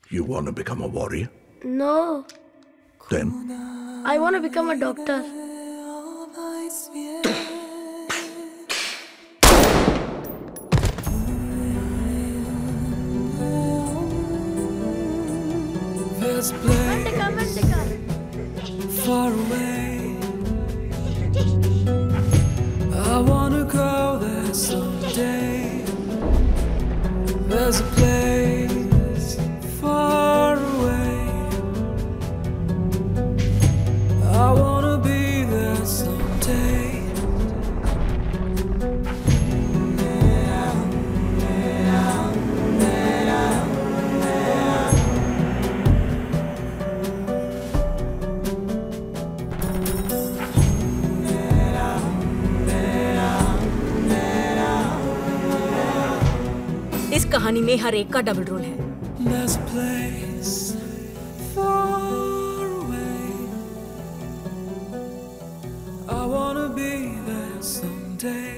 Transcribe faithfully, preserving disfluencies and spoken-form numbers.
You want to become a warrior? No. Then? I want to become a doctor. There's a place far away. I wanna go there someday. There's a place far away. I wanna be there someday. इस कहानी में हर एक का double role है। There's a place far away. I wanna be there someday.